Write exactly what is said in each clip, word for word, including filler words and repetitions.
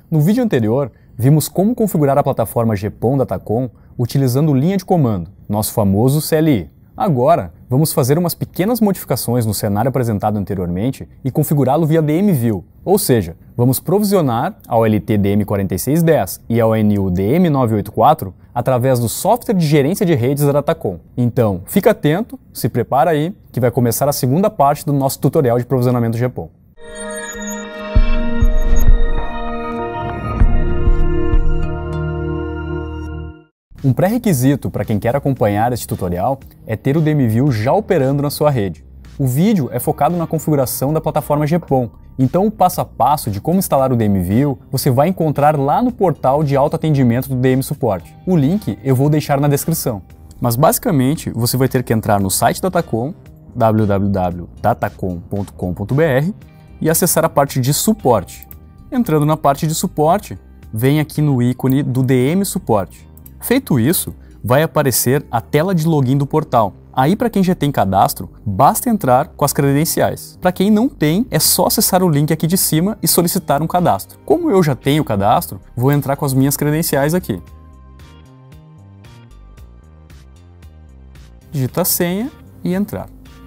No vídeo anterior, vimos como configurar a plataforma GPON Datacom utilizando linha de comando, nosso famoso C L I. Agora, vamos fazer umas pequenas modificações no cenário apresentado anteriormente e configurá-lo via D M View, ou seja, vamos provisionar a O L T D M quatro seis um zero e a O N U D M nove oito quatro através do software de gerência de redes da Datacom. Então, fica atento, se prepara aí, que vai começar a segunda parte do nosso tutorial de provisionamento GPON. Um pré-requisito para quem quer acompanhar este tutorial é ter o D M View já operando na sua rede. O vídeo é focado na configuração da plataforma GPON, então o passo a passo de como instalar o D M View você vai encontrar lá no portal de autoatendimento do D M Support. O link eu vou deixar na descrição. Mas basicamente você vai ter que entrar no site da Datacom, w w w ponto datacom ponto com ponto b r, e acessar a parte de suporte. Entrando na parte de suporte, vem aqui no ícone do D M Support. Feito isso, vai aparecer a tela de login do portal. Aí, para quem já tem cadastro, basta entrar com as credenciais. Para quem não tem, é só acessar o link aqui de cima e solicitar um cadastro. Como eu já tenho cadastro, vou entrar com as minhas credenciais aqui. Digita a senha e entrar.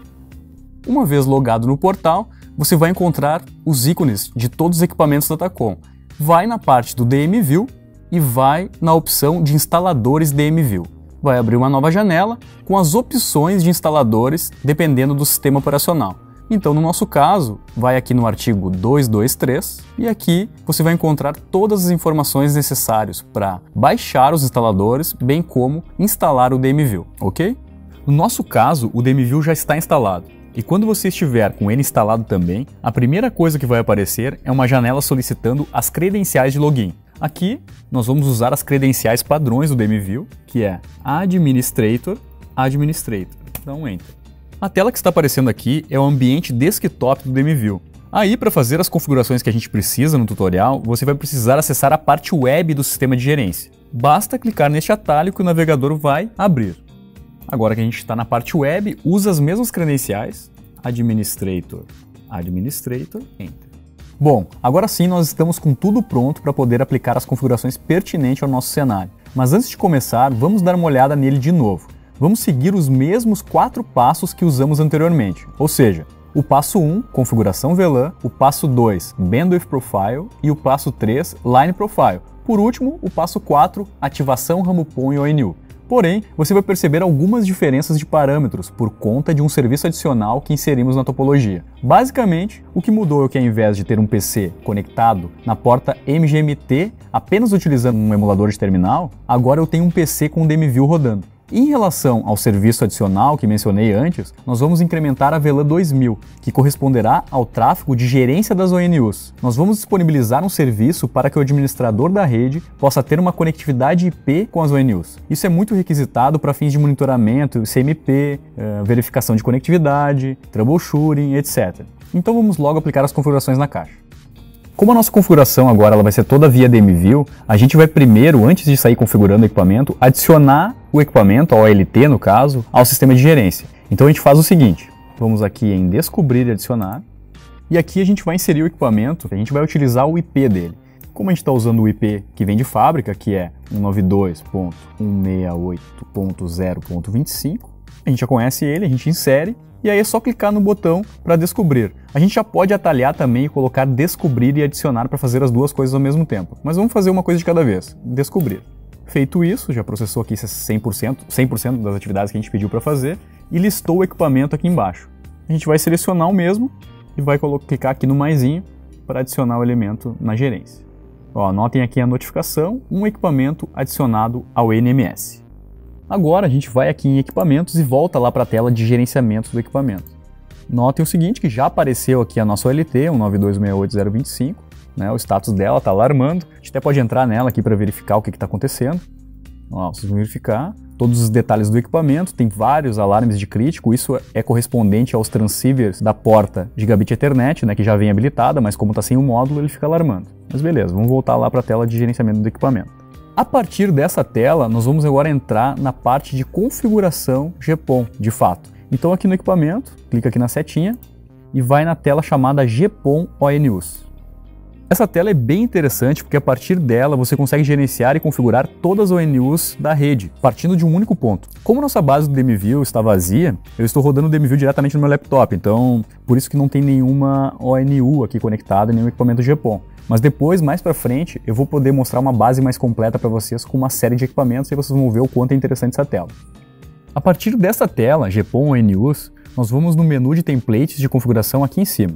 Uma vez logado no portal, você vai encontrar os ícones de todos os equipamentos da Datacom. Vai na parte do D M View e vai na opção de instaladores D M View. Vai abrir uma nova janela com as opções de instaladores dependendo do sistema operacional. Então, no nosso caso, vai aqui no artigo duzentos e vinte e três e aqui você vai encontrar todas as informações necessárias para baixar os instaladores, bem como instalar o D M View, ok? No nosso caso, o D M View já está instalado. E quando você estiver com ele instalado também, a primeira coisa que vai aparecer é uma janela solicitando as credenciais de login. Aqui, nós vamos usar as credenciais padrões do D M View, que é Administrator, Administrator. Dá um Enter. A tela que está aparecendo aqui é o ambiente desktop do D M View. Aí, para fazer as configurações que a gente precisa no tutorial, você vai precisar acessar a parte web do sistema de gerência. Basta clicar neste atalho que o navegador vai abrir. Agora que a gente está na parte web, usa as mesmas credenciais, Administrator, Administrator, Enter. Bom, agora sim nós estamos com tudo pronto para poder aplicar as configurações pertinentes ao nosso cenário. Mas antes de começar, vamos dar uma olhada nele de novo. Vamos seguir os mesmos quatro passos que usamos anteriormente, ou seja, o passo um, configuração V LAN, o passo dois, Bandwidth Profile e o passo três, Line Profile. Por último, o passo quatro, ativação RAMPON e O N U. Porém, você vai perceber algumas diferenças de parâmetros por conta de um serviço adicional que inserimos na topologia. Basicamente, o que mudou é que ao invés de ter um P C conectado na porta M G M T, apenas utilizando um emulador de terminal, agora eu tenho um P C com o D M View rodando. Em relação ao serviço adicional que mencionei antes, nós vamos incrementar a V LAN dois mil, que corresponderá ao tráfego de gerência das O N Us. Nós vamos disponibilizar um serviço para que o administrador da rede possa ter uma conectividade I P com as O N Us. Isso é muito requisitado para fins de monitoramento, C M P, verificação de conectividade, troubleshooting, etcétera. Então vamos logo aplicar as configurações na caixa. Como a nossa configuração agora ela vai ser toda via D M View, a gente vai primeiro, antes de sair configurando o equipamento, adicionar o equipamento, a O L T no caso, ao sistema de gerência. Então a gente faz o seguinte, vamos aqui em Descobrir e Adicionar, e aqui a gente vai inserir o equipamento, a gente vai utilizar o I P dele. Como a gente está usando o I P que vem de fábrica, que é cento e noventa e dois ponto cento e sessenta e oito ponto zero ponto vinte e cinco, a gente já conhece ele, a gente insere, e aí é só clicar no botão para descobrir. A gente já pode atalhar também e colocar descobrir e adicionar para fazer as duas coisas ao mesmo tempo. Mas vamos fazer uma coisa de cada vez. Descobrir. Feito isso, já processou aqui cem por cento, cem por cento das atividades que a gente pediu para fazer e listou o equipamento aqui embaixo. A gente vai selecionar o mesmo e vai clicar aqui no maisinho para adicionar o elemento na gerência. Ó, anotem aqui a notificação, um equipamento adicionado ao N M S. Agora a gente vai aqui em equipamentos e volta lá para a tela de gerenciamento do equipamento. Notem o seguinte, que já apareceu aqui a nossa O L T, um nove dois seis oito zero dois cinco, né? O status dela está alarmando. A gente até pode entrar nela aqui para verificar o que está acontecendo. Ó, vocês vão verificar todos os detalhes do equipamento, tem vários alarmes de crítico, isso é correspondente aos transceivers da porta Gigabit Ethernet, né, que já vem habilitada, mas como está sem o módulo ele fica alarmando. Mas beleza, vamos voltar lá para a tela de gerenciamento do equipamento. A partir dessa tela, nós vamos agora entrar na parte de configuração GPON, de fato. Então aqui no equipamento, clica aqui na setinha e vai na tela chamada GPON O N Us. Essa tela é bem interessante porque a partir dela você consegue gerenciar e configurar todas as O N Us da rede, partindo de um único ponto. Como nossa base do DMView está vazia, eu estou rodando o DMView diretamente no meu laptop, então por isso que não tem nenhuma O N U aqui conectada, nenhum equipamento G P O N. Mas depois, mais para frente, eu vou poder mostrar uma base mais completa para vocês com uma série de equipamentos e vocês vão ver o quanto é interessante essa tela. A partir dessa tela, G P O N O N Us, nós vamos no menu de templates de configuração aqui em cima.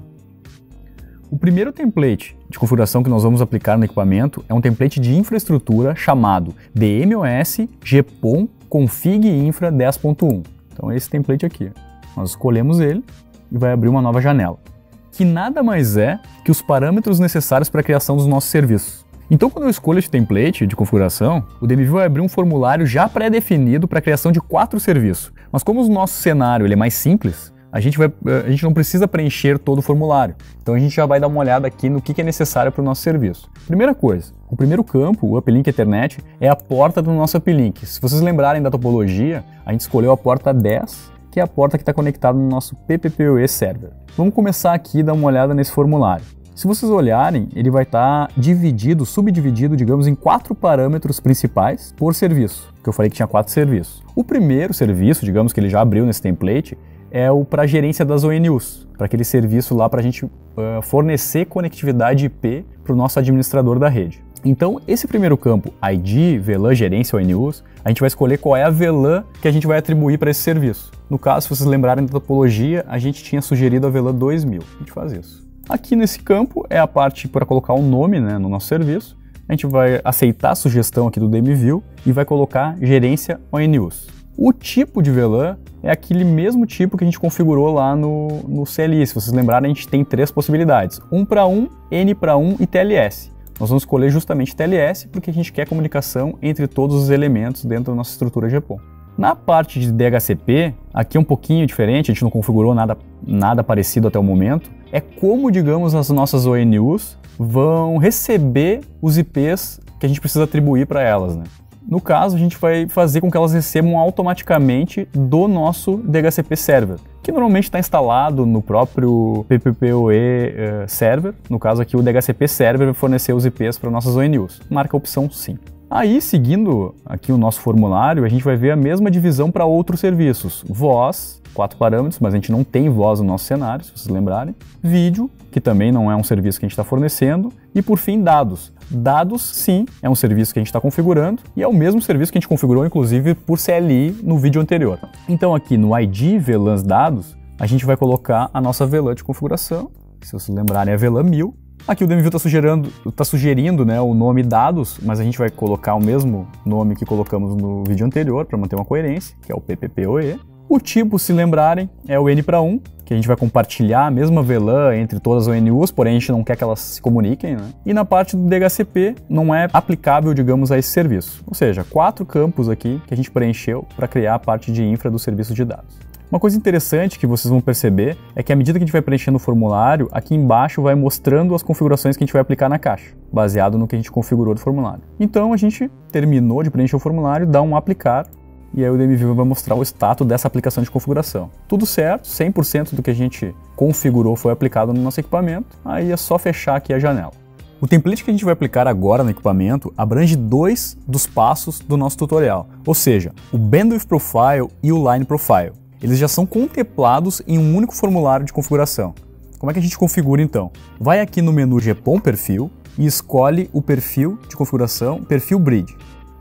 O primeiro template de configuração que nós vamos aplicar no equipamento é um template de infraestrutura chamado D M O S G P O N Config Infra dez ponto um. Então é esse template aqui. Nós escolhemos ele e vai abrir uma nova janela, que nada mais é que os parâmetros necessários para a criação dos nossos serviços. Então, quando eu escolho esse template de configuração, o DMView vai abrir um formulário já pré-definido para a criação de quatro serviços. Mas como o nosso cenário ele é mais simples, a gente, vai, a gente não precisa preencher todo o formulário. Então a gente já vai dar uma olhada aqui no que, que é necessário para o nosso serviço. Primeira coisa, o primeiro campo, o Uplink Ethernet, é a porta do nosso uplink. Se vocês lembrarem da topologia, a gente escolheu a porta dez, que é a porta que está conectada no nosso P P P O E server. Vamos começar aqui e dar uma olhada nesse formulário. Se vocês olharem, ele vai estar dividido, subdividido, digamos, em quatro parâmetros principais por serviço, que eu falei que tinha quatro serviços. O primeiro serviço, digamos, que ele já abriu nesse template, é o para gerência das O N Us, para aquele serviço lá para a gente uh, fornecer conectividade I P para o nosso administrador da rede. Então, esse primeiro campo, I D, V LAN, gerência O N Us, a gente vai escolher qual é a V LAN que a gente vai atribuir para esse serviço. No caso, se vocês lembrarem da topologia, a gente tinha sugerido a V LAN dois mil. A gente faz isso. Aqui nesse campo é a parte para colocar um nome, né, no nosso serviço. A gente vai aceitar a sugestão aqui do DMView e vai colocar gerência O N Us. O tipo de V LAN é aquele mesmo tipo que a gente configurou lá no, no C L I. Se vocês lembrarem, a gente tem três possibilidades: um para um, N para um e T L S. Nós vamos escolher justamente T L S porque a gente quer comunicação entre todos os elementos dentro da nossa estrutura G P O N. Na parte de D H C P, aqui é um pouquinho diferente, a gente não configurou nada, nada parecido até o momento. É como, digamos, as nossas O N Us vão receber os I Ps que a gente precisa atribuir para elas, né? No caso, a gente vai fazer com que elas recebam automaticamente do nosso D H C P Server, que normalmente está instalado no próprio P P P O E uh, Server. No caso aqui, o D H C P Server vai fornecer os I Ps para nossas O N Us. Marca a opção Sim. Aí, seguindo aqui o nosso formulário, a gente vai ver a mesma divisão para outros serviços. Voz, quatro parâmetros, mas a gente não tem voz no nosso cenário, se vocês lembrarem. Vídeo, que também não é um serviço que a gente está fornecendo. E, por fim, dados. Dados, sim, é um serviço que a gente está configurando e é o mesmo serviço que a gente configurou, inclusive, por C L I no vídeo anterior. Então, aqui no I D V LANs dados, a gente vai colocar a nossa V LAN de configuração, que, se vocês lembrarem, é V LAN mil. Aqui o DMView está sugerindo, tá sugerindo né, o nome dados, mas a gente vai colocar o mesmo nome que colocamos no vídeo anterior para manter uma coerência, que é o P P P O E. O tipo, se lembrarem, é o N para um, que a gente vai compartilhar a mesma V LAN entre todas as O N Us, porém a gente não quer que elas se comuniquem, né? E na parte do D H C P não é aplicável, digamos, a esse serviço. Ou seja, quatro campos aqui que a gente preencheu para criar a parte de infra do serviço de dados. Uma coisa interessante que vocês vão perceber é que à medida que a gente vai preenchendo o formulário, aqui embaixo vai mostrando as configurações que a gente vai aplicar na caixa, baseado no que a gente configurou do formulário. Então a gente terminou de preencher o formulário, dá um aplicar, e aí o DMView vai mostrar o status dessa aplicação de configuração. Tudo certo, cem por cento do que a gente configurou foi aplicado no nosso equipamento, aí é só fechar aqui a janela. O template que a gente vai aplicar agora no equipamento abrange dois dos passos do nosso tutorial, ou seja, o Bandwidth Profile e o Line Profile. Eles já são contemplados em um único formulário de configuração. Como é que a gente configura então? Vai aqui no menu G P O N Perfil e escolhe o perfil de configuração, perfil Bridge.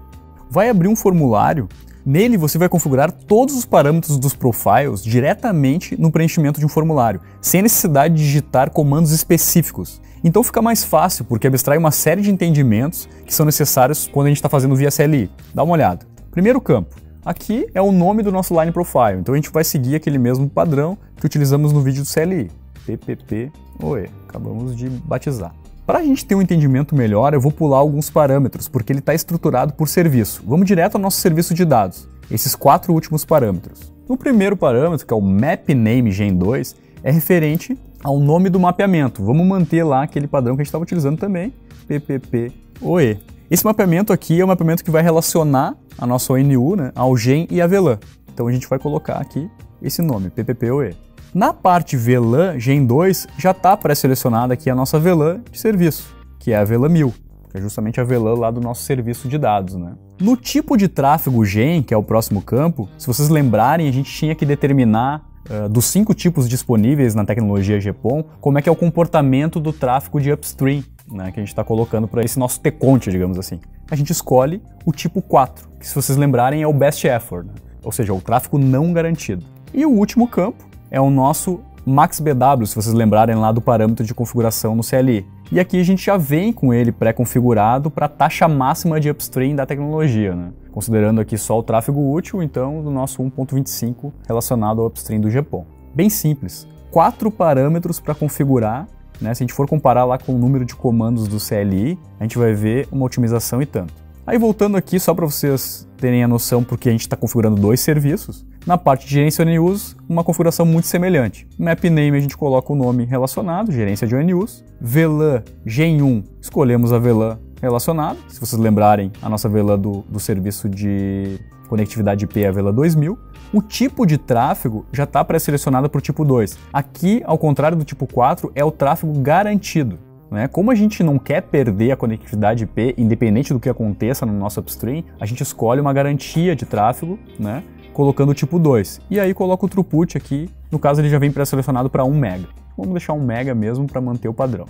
Vai abrir um formulário, nele você vai configurar todos os parâmetros dos profiles diretamente no preenchimento de um formulário, sem necessidade de digitar comandos específicos. Então fica mais fácil, porque abstrai uma série de entendimentos que são necessários quando a gente está fazendo via C L I. Dá uma olhada. Primeiro campo. Aqui é o nome do nosso Line Profile, então a gente vai seguir aquele mesmo padrão que utilizamos no vídeo do C L I, P P P O E, acabamos de batizar. Para a gente ter um entendimento melhor, eu vou pular alguns parâmetros, porque ele está estruturado por serviço. Vamos direto ao nosso serviço de dados, esses quatro últimos parâmetros. O primeiro parâmetro, que é o Map Name Gen dois, é referente ao nome do mapeamento. Vamos manter lá aquele padrão que a gente estava utilizando também, P P P O E. Esse mapeamento aqui é um mapeamento que vai relacionar a nossa O N U, né, ao Gen e a V LAN. Então a gente vai colocar aqui esse nome, P P P O E. Na parte V LAN Gen dois já está pré-selecionada aqui a nossa V LAN de serviço. que é a V L A mil, que é justamente a V L A lá do nosso serviço de dados, né? No tipo de tráfego gen, que é o próximo campo, se vocês lembrarem, a gente tinha que determinar uh, dos cinco tipos disponíveis na tecnologia G P O N, como é que é o comportamento do tráfego de upstream, né, que a gente está colocando para esse nosso T-Conte, digamos assim. A gente escolhe o tipo quatro, que se vocês lembrarem é o best effort, né? Ou seja, o tráfego não garantido. E o último campo é o nosso max B W, se vocês lembrarem lá do parâmetro de configuração no C L I. E aqui a gente já vem com ele pré-configurado para a taxa máxima de upstream da tecnologia, né? Considerando aqui só o tráfego útil, então, do nosso um ponto vinte e cinco relacionado ao upstream do G P O N. Bem simples. Quatro parâmetros para configurar, né? Se a gente for comparar lá com o número de comandos do C L I, a gente vai ver uma otimização e tanto. Aí voltando aqui, só para vocês terem a noção porque a gente está configurando dois serviços, na parte de gerência de O N Us, uma configuração muito semelhante. Map name a gente coloca o nome relacionado, gerência de O N Us. V L A gen um, escolhemos a V L A relacionada. Se vocês lembrarem, a nossa V L A do, do serviço de conectividade I P é a V L A dois mil. O tipo de tráfego já está pré-selecionado para o tipo dois. Aqui, ao contrário do tipo quatro, é o tráfego garantido. Né? Como a gente não quer perder a conectividade I P, independente do que aconteça no nosso upstream, a gente escolhe uma garantia de tráfego, né? Colocando o tipo dois. E aí coloca o throughput aqui, no caso ele já vem pré-selecionado para um mega. Vamos deixar um mega mesmo para manter o padrão.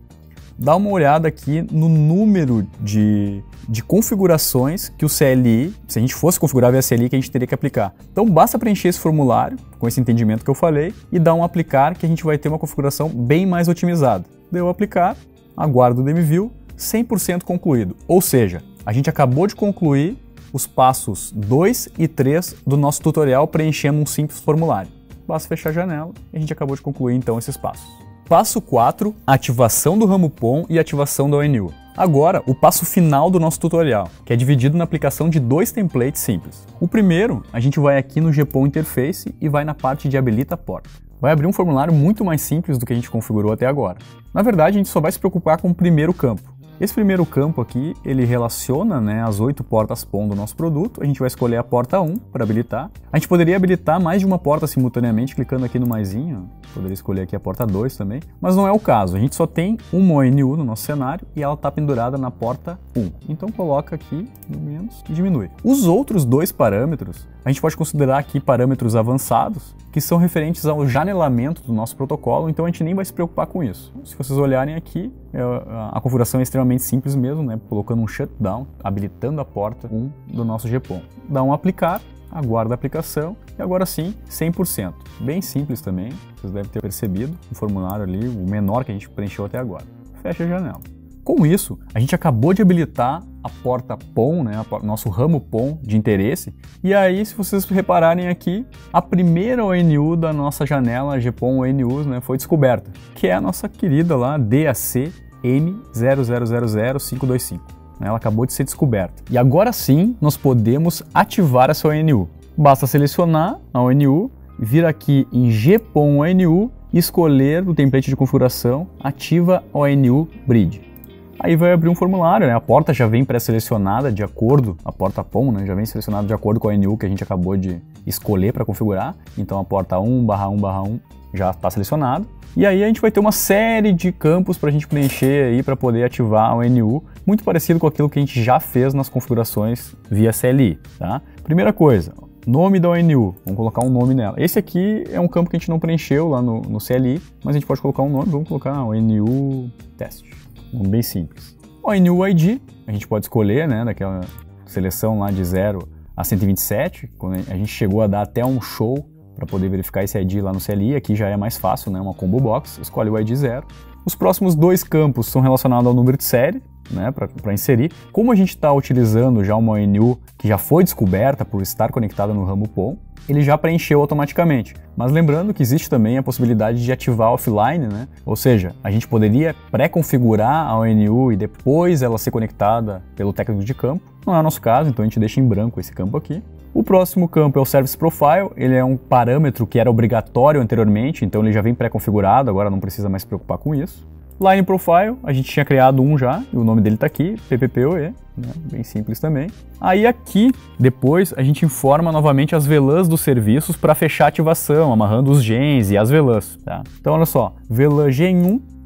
Dá uma olhada aqui no número de, de configurações que o C L I, se a gente fosse configurar via C L I, que a gente teria que aplicar. Então basta preencher esse formulário, com esse entendimento que eu falei, e dar um aplicar que a gente vai ter uma configuração bem mais otimizada. Deu aplicar, aguardo o D M View, cem por cento concluído. Ou seja, a gente acabou de concluir os passos dois e três do nosso tutorial preenchendo um simples formulário. Basta fechar a janela e a gente acabou de concluir então esses passos. Passo quatro, ativação do ramo P O M e ativação da O N U. Agora, o passo final do nosso tutorial, que é dividido na aplicação de dois templates simples. O primeiro, a gente vai aqui no G P O N Interface e vai na parte de habilita porta. Vai abrir um formulário muito mais simples do que a gente configurou até agora. Na verdade, a gente só vai se preocupar com o primeiro campo. Esse primeiro campo aqui, ele relaciona, né, as oito portas P O M do nosso produto. A gente vai escolher a porta um para habilitar. A gente poderia habilitar mais de uma porta simultaneamente, clicando aqui no maisinho. Poderia escolher aqui a porta dois também, mas não é o caso. A gente só tem uma O N U no nosso cenário e ela está pendurada na porta um. Então coloca aqui no menos e diminui. Os outros dois parâmetros, a gente pode considerar aqui parâmetros avançados, que são referentes ao janelamento do nosso protocolo, então a gente nem vai se preocupar com isso. Se vocês olharem aqui, a configuração é extremamente simples mesmo, né? Colocando um shutdown, habilitando a porta um do nosso G P O N. Dá um aplicar, aguarda a aplicação e agora sim, cem por cento. Bem simples também, vocês devem ter percebido o formulário ali, o menor que a gente preencheu até agora. Fecha a janela. Com isso, a gente acabou de habilitar a porta P O M, né, a nosso ramo P O M de interesse, e aí, se vocês repararem aqui, a primeira O N U da nossa janela G P O N O N Us, né, foi descoberta, que é a nossa querida lá D A C M zero zero zero zero cinco dois cinco. Ela acabou de ser descoberta. E agora sim, nós podemos ativar essa O N U. Basta selecionar a O N U, vir aqui em G P O N O N U e escolher do template de configuração Ativa O N U Bridge. Aí vai abrir um formulário, né? A porta já vem pré-selecionada de acordo, a porta P O M, né? Já vem selecionada de acordo com a O N U que a gente acabou de escolher para configurar. Então a porta um barra um barra um já está selecionada. E aí a gente vai ter uma série de campos para a gente preencher aí para poder ativar a O N U, muito parecido com aquilo que a gente já fez nas configurações via C L I, tá? Primeira coisa, nome da O N U, vamos colocar um nome nela. Esse aqui é um campo que a gente não preencheu lá no, no C L I, mas a gente pode colocar um nome, vamos colocar O N U teste. Bem simples. O N U I D, a gente pode escolher, né, daquela seleção lá de zero a cento e vinte e sete, quando a gente chegou a dar até um show para poder verificar esse I D lá no C L I, aqui já é mais fácil, né, uma combo box, escolhe o I D zero. Os próximos dois campos são relacionados ao número de série, né, para inserir. Como a gente está utilizando já uma O N U que já foi descoberta por estar conectada no ramo P O M, ele já preencheu automaticamente. Mas lembrando que existe também a possibilidade de ativar offline, né? Ou seja, a gente poderia pré-configurar a O N U e depois ela ser conectada pelo técnico de campo. Não é o nosso caso, então a gente deixa em branco esse campo aqui. O próximo campo é o Service Profile, ele é um parâmetro que era obrigatório anteriormente, então ele já vem pré-configurado, agora não precisa mais se preocupar com isso. Line Profile, a gente tinha criado um já, e o nome dele está aqui, P P P O E, né? Bem simples também. Aí aqui, depois, a gente informa novamente as V L As dos serviços para fechar a ativação, amarrando os gens e as V L As. Tá? Então olha só, V L A gen um,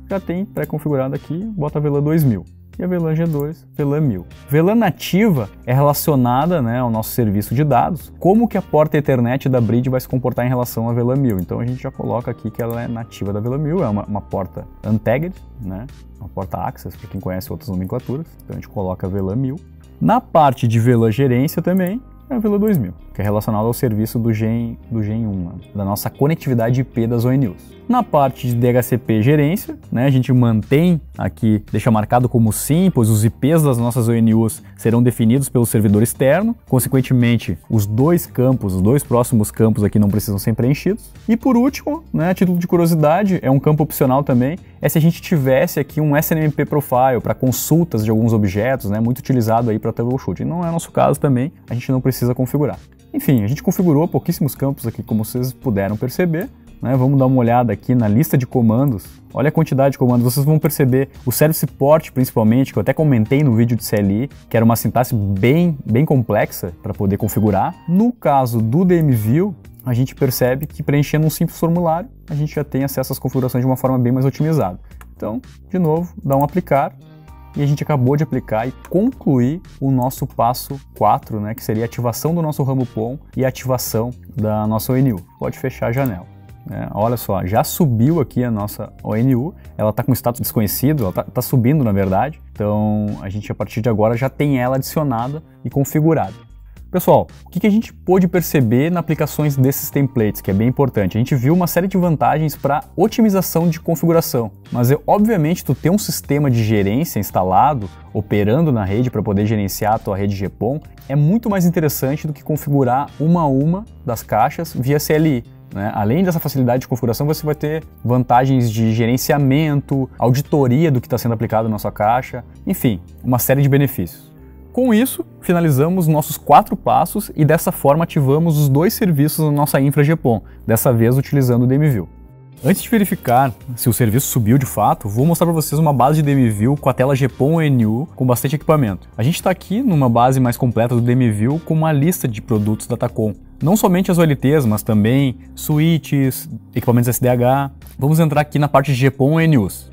já tem pré-configurado aqui, bota V LAN dois mil. E a V LAN G dois, V LAN mil. V LAN nativa é relacionada, né, ao nosso serviço de dados, como que a porta Ethernet da Bridge vai se comportar em relação à V LAN mil. Então a gente já coloca aqui que ela é nativa da V LAN mil, é uma, uma porta untagged, né, uma porta access, para quem conhece outras nomenclaturas. Então a gente coloca a V LAN mil. Na parte de V LAN gerência também, é a V LAN dois mil, que é relacionado ao serviço do Gen, do Gen um, né, da nossa conectividade I P das O N Us. Na parte de D H C P gerência, né, a gente mantém aqui, deixa marcado como sim, pois os I Ps das nossas O N Us serão definidos pelo servidor externo, consequentemente os dois campos, os dois próximos campos aqui não precisam ser preenchidos. E por último, né, a título de curiosidade, é um campo opcional também, é se a gente tivesse aqui um S N M P Profile para consultas de alguns objetos, né, muito utilizado aí para troubleshooting. Não é nosso caso também, a gente não precisa configurar. Enfim, a gente configurou pouquíssimos campos aqui, como vocês puderam perceber. Né, vamos dar uma olhada aqui na lista de comandos. Olha a quantidade de comandos, vocês vão perceber o Service Port principalmente, que eu até comentei no vídeo de C L I, que era uma sintaxe bem, bem complexa para poder configurar. No caso do D M View, a gente percebe que preenchendo um simples formulário, a gente já tem acesso às configurações de uma forma bem mais otimizada. Então, de novo, dá um aplicar, e a gente acabou de aplicar e concluir o nosso passo quatro, né, que seria a ativação do nosso ramo P O M e a ativação da nossa O N U. Pode fechar a janela. É, olha só, já subiu aqui a nossa O N U, ela está com status desconhecido, ela está tá subindo na verdade, então a gente a partir de agora já tem ela adicionada e configurada. Pessoal, o que, que a gente pôde perceber nas aplicações desses templates, que é bem importante? A gente viu uma série de vantagens para otimização de configuração, mas eu, obviamente tu ter um sistema de gerência instalado, operando na rede para poder gerenciar a tua rede G P O N, é muito mais interessante do que configurar uma a uma das caixas via C L I. Né? Além dessa facilidade de configuração, você vai ter vantagens de gerenciamento, auditoria do que está sendo aplicado na sua caixa, enfim, uma série de benefícios. Com isso, finalizamos nossos quatro passos e dessa forma ativamos os dois serviços da nossa infra G P O N, dessa vez utilizando o D M View. Antes de verificar se o serviço subiu de fato, vou mostrar para vocês uma base de D M View com a tela G P O N O N U com bastante equipamento. A gente está aqui numa base mais completa do D M View com uma lista de produtos da Datacom. Não somente as O L Ts, mas também switches, equipamentos S D H. Vamos entrar aqui na parte de G P O N O N Us.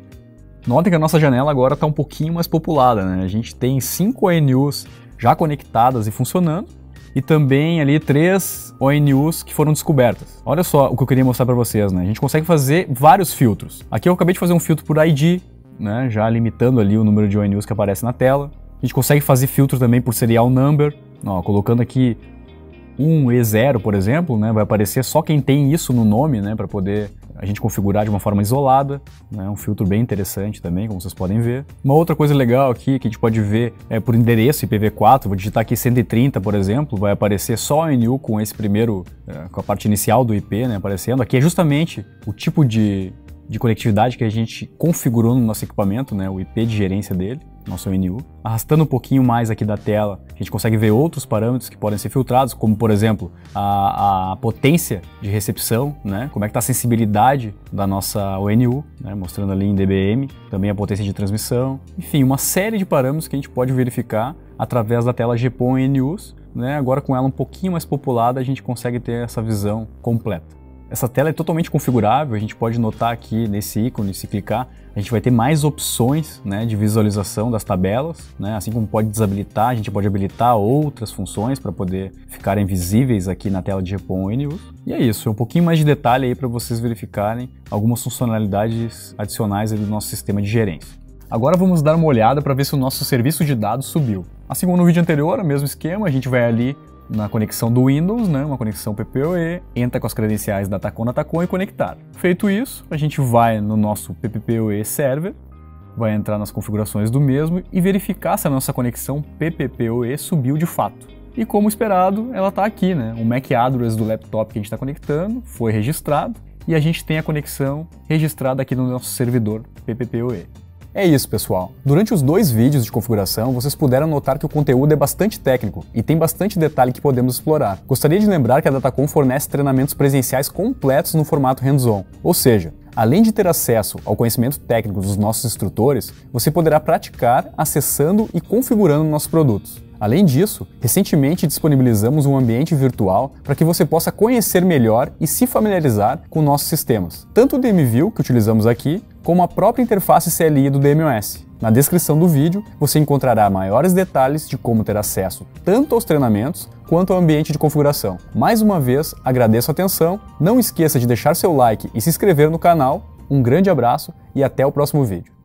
Notem que a nossa janela agora está um pouquinho mais populada, né? A gente tem cinco O N Us já conectadas e funcionando, e também ali três O N Us que foram descobertas. Olha só o que eu queria mostrar para vocês, né? A gente consegue fazer vários filtros. Aqui eu acabei de fazer um filtro por I D, né? Já limitando ali o número de O N Us que aparece na tela. A gente consegue fazer filtro também por serial number, ó, colocando aqui um E zero, por exemplo, né? Vai aparecer só quem tem isso no nome, né? Para poder a gente configurar de uma forma isolada, né? Um filtro bem interessante também, como vocês podem ver. Uma outra coisa legal aqui que a gente pode ver é por endereço I P v quatro, vou digitar aqui cento e trinta, por exemplo, vai aparecer só o O N U com esse primeiro, é, com a parte inicial do I P, né, aparecendo. Aqui é justamente o tipo de, de conectividade que a gente configurou no nosso equipamento, né, o I P de gerência dele, nosso O N U. Arrastando um pouquinho mais aqui da tela, a gente consegue ver outros parâmetros que podem ser filtrados, como por exemplo a, a potência de recepção, né? Como é que está a sensibilidade da nossa O N U, né? Mostrando ali em D B M, também a potência de transmissão, enfim, uma série de parâmetros que a gente pode verificar através da tela G P O N O N Us, né? Agora com ela um pouquinho mais populada, a gente consegue ter essa visão completa. Essa tela é totalmente configurável, a gente pode notar aqui nesse ícone, se clicar, a gente vai ter mais opções, né, de visualização das tabelas, né, assim como pode desabilitar, a gente pode habilitar outras funções para poder ficarem visíveis aqui na tela de G P O N O N Us. E é isso, é um pouquinho mais de detalhe aí para vocês verificarem algumas funcionalidades adicionais aí do nosso sistema de gerência. Agora vamos dar uma olhada para ver se o nosso serviço de dados subiu. Assim como no vídeo anterior, o mesmo esquema, a gente vai ali na conexão do Windows, né, uma conexão P P O E, entra com as credenciais da Datacom, Datacom e conectar. Feito isso, a gente vai no nosso P P P O E Server, vai entrar nas configurações do mesmo e verificar se a nossa conexão P P P O E subiu de fato. E como esperado, ela está aqui, né? O M A C address do laptop que a gente está conectando foi registrado e a gente tem a conexão registrada aqui no nosso servidor P P P O E. É isso, pessoal. Durante os dois vídeos de configuração, vocês puderam notar que o conteúdo é bastante técnico e tem bastante detalhe que podemos explorar. Gostaria de lembrar que a Datacom fornece treinamentos presenciais completos no formato hands-on, ou seja, além de ter acesso ao conhecimento técnico dos nossos instrutores, você poderá praticar acessando e configurando nossos produtos. Além disso, recentemente disponibilizamos um ambiente virtual para que você possa conhecer melhor e se familiarizar com nossos sistemas, tanto o D M View que utilizamos aqui, como a própria interface C L I do D M O S. Na descrição do vídeo, você encontrará maiores detalhes de como ter acesso tanto aos treinamentos quanto ao ambiente de configuração. Mais uma vez, agradeço a atenção, não esqueça de deixar seu like e se inscrever no canal. Um grande abraço e até o próximo vídeo.